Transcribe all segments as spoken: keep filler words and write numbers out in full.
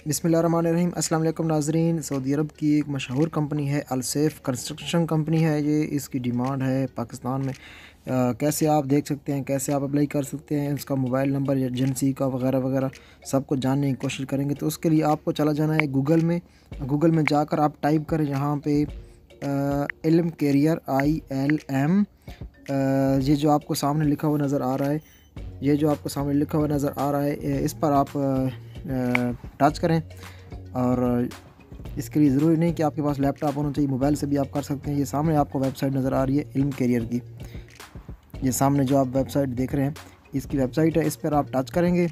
बिस्मिल्लाहिर्रहमानिर्रहीम। अस्सलाम वालेकुम नाज़रीन। सऊदी अरब की एक मशहूर कंपनी है अलसेफ कंस्ट्रक्शन कंपनी है ये। इसकी डिमांड है पाकिस्तान में। आ, कैसे आप देख सकते हैं, कैसे आप अप्लाई कर सकते हैं, उसका मोबाइल नंबर, एजेंसी का वगैरह वगैरह सब कुछ जानने की कोशिश करेंगे। तो उसके लिए आपको चला जाना है गूगल में। गूगल में जाकर आप टाइप करें यहाँ पे इल्म कैरियर, आई एल एम। ये जो आपको सामने लिखा हुआ नज़र आ रहा है, ये जो आपको सामने लिखा हुआ नज़र आ रहा है, इस पर आप टच करें। और इसके लिए ज़रूरी नहीं कि आपके पास लैपटॉप होना चाहिए, मोबाइल से भी आप कर सकते हैं। ये सामने आपको वेबसाइट नज़र आ रही है इल्म कैरियर की। ये सामने जो आप वेबसाइट देख रहे हैं इसकी वेबसाइट है, इस पर आप टच करेंगे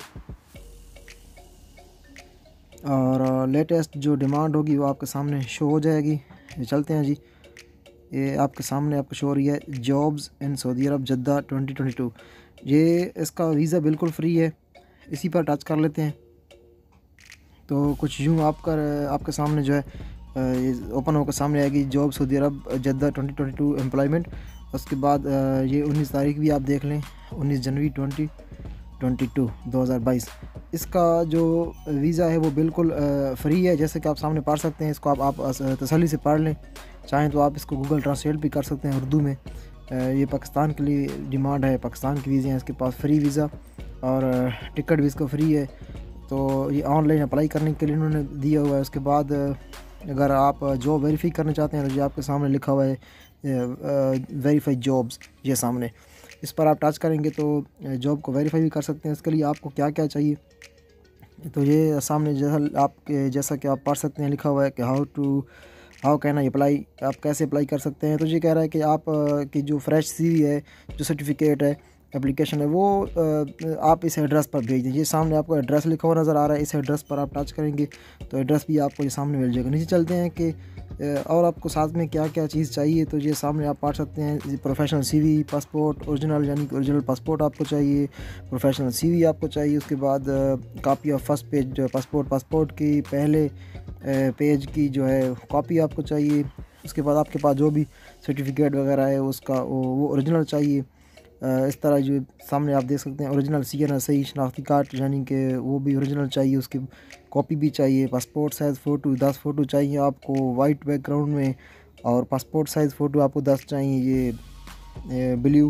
और लेटेस्ट जो डिमांड होगी वो आपके सामने शो हो जाएगी। ये चलते हैं जी, ये आपके सामने आपको शो हो रही है jobs in Saudi Arab Jeddah twenty twenty two. ये इसका वीज़ा बिल्कुल फ्री है, इसी पर टच कर लेते हैं। तो कुछ यूँ आपका आपके सामने जो है ये ओपन होकर सामने आएगी job Saudi Arab Jeddah twenty twenty two employment. उसके बाद ये उन्नीस तारीख भी आप देख लें, उन्नीस जनवरी ट्वेंटी ट्वेंटी टू दो हज़ार बाईस। इसका जो वीज़ा है वो बिल्कुल फ्री है, जैसे कि आप सामने पढ़ सकते हैं। इसको आप, आप तसल्ली से पढ़ लें, चाहें तो आप इसको गूगल ट्रांसलेट भी कर सकते हैं उर्दू में। ये पाकिस्तान के लिए डिमांड है, पाकिस्तान की वीज़े हैं इसके पास, फ्री वीज़ा और टिकट भी इसका फ्री है। तो ये ऑनलाइन अप्लाई करने के लिए इन्होंने दिया हुआ है। उसके बाद अगर आप जॉब वेरीफाई करना चाहते हैं तो ये आपके सामने लिखा हुआ है वेरीफाई जॉब्स, ये सामने इस पर आप टच करेंगे तो जॉब को वेरीफाई भी कर सकते हैं। इसके लिए आपको क्या क्या चाहिए, तो ये सामने जैसा आपके जैसा कि आप पढ़ सकते हैं लिखा हुआ है कि how to how can I apply, आप कैसे अप्लाई कर सकते हैं। तो ये कह रहा है कि आप की जो फ्रेश सीवी है, जो सर्टिफिकेट है, एप्लीकेशन है, वो आप इस एड्रेस पर भेज दीजिए। सामने आपको एड्रेस लिखा हुआ नज़र आ रहा है, इस एड्रेस पर आप टच करेंगे तो एड्रेस भी आपको ये सामने मिल जाएगा। नीचे चलते हैं कि और आपको साथ में क्या क्या चीज़ चाहिए, तो ये सामने आप पढ़ सकते हैं। प्रोफेशनल सीवी, पासपोर्ट ओरिजिनल, यानी कि ओरिजिनल पासपोर्ट आपको चाहिए, प्रोफेशनल सीवी आपको चाहिए। उसके बाद copy of first page passport passport की पहले पेज की जो है कॉपी आपको चाहिए। उसके बाद आपके पास जो भी सर्टिफिकेट वगैरह है उसका वो ओरिजिनल चाहिए। इस तरह जो सामने आप देख सकते हैं original C N S I शनाख्ती कार्ड, यानी कि वो भी ओरिजिनल चाहिए, उसकी कॉपी भी चाहिए। पासपोर्ट साइज़ फ़ोटो दस फ़ोटो चाहिए आपको वाइट बैकग्राउंड में, और पासपोर्ट साइज़ फ़ोटो आपको दस चाहिए ये ब्लू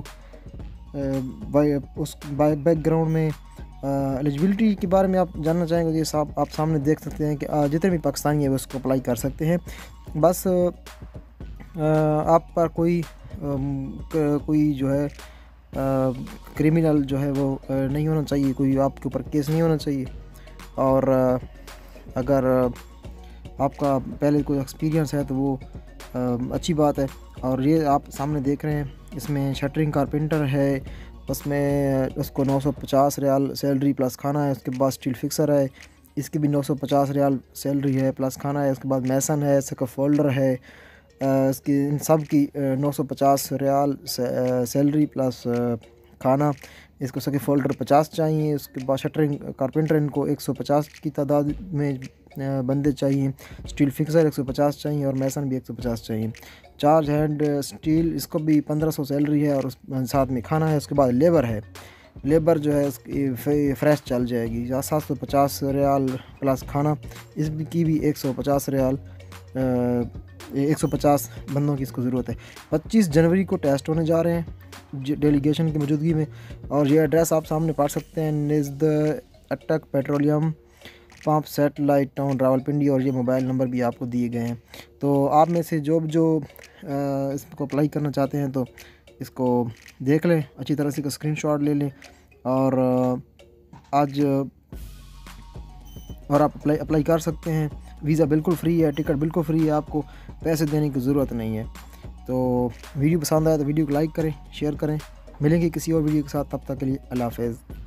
उस बैकग्राउंड में। एलिजिबिलिटी के बारे में आप जानना चाहेंगे, ये साहब आप सामने देख सकते हैं कि जितने भी पाकिस्तानी है वो उसको अप्लाई कर सकते हैं। बस आप पर कोई कोई जो है क्रिमिनल जो है वो नहीं होना चाहिए, कोई आपके ऊपर केस नहीं होना चाहिए। और अगर आपका पहले कोई एक्सपीरियंस है तो वो अच्छी बात है। और ये आप सामने देख रहे हैं इसमें शटरिंग कारपेंटर है, उसमें उसको नौ सौ पचास रियाल सैलरी प्लस खाना है। उसके बाद स्टील फिक्सर है, इसकी भी नौ सौ पचास रियाल सैलरी है प्लस खाना है। उसके बाद मैसन है, इसका फोल्डर है, इसकी इन सब की नौ सौ पचास रियाल सैलरी प्लस खाना। इसको सके फोल्डर पचास चाहिए। उसके बाद शटरिंग कारपेंटर इनको एक सौ पचास की तादाद में बंदे चाहिए। स्टील फिक्सर एक सौ पचास चाहिए और मैसन भी एक सौ पचास चाहिए। चार्ज हैंड स्टील इसको भी पंद्रह सौ सैलरी है और उस साथ में खाना है। उसके बाद लेबर है, लेबर जो है इसकी फ्रेश चल जाएगी, या सात सौ पचास रियाल प्लस खाना, इसकी भी एक सौ पचास रियाल एक सौ पचास बंदों की इसको ज़रूरत है। पच्चीस जनवरी को टेस्ट होने जा रहे हैं डेलीगेशन की मौजूदगी में। और ये एड्रेस आप सामने पढ़ सकते हैं, निज़द Attock petroleum pump satellite town Rawalpindi, और ये मोबाइल नंबर भी आपको दिए गए हैं। तो आप में से जो जो इसको अप्लाई करना चाहते हैं तो इसको देख लें, अच्छी तरह से स्क्रीनशॉट ले लें और आज और आप अप्लाई अप्लाई कर सकते हैं। वीज़ा बिल्कुल फ्री है, टिकट बिल्कुल फ्री है, आपको पैसे देने की ज़रूरत नहीं है। तो वीडियो पसंद आया तो वीडियो को लाइक करें, शेयर करें। मिलेंगे किसी और वीडियो के साथ, तब तक के लिए अल्लाह हाफ़िज़।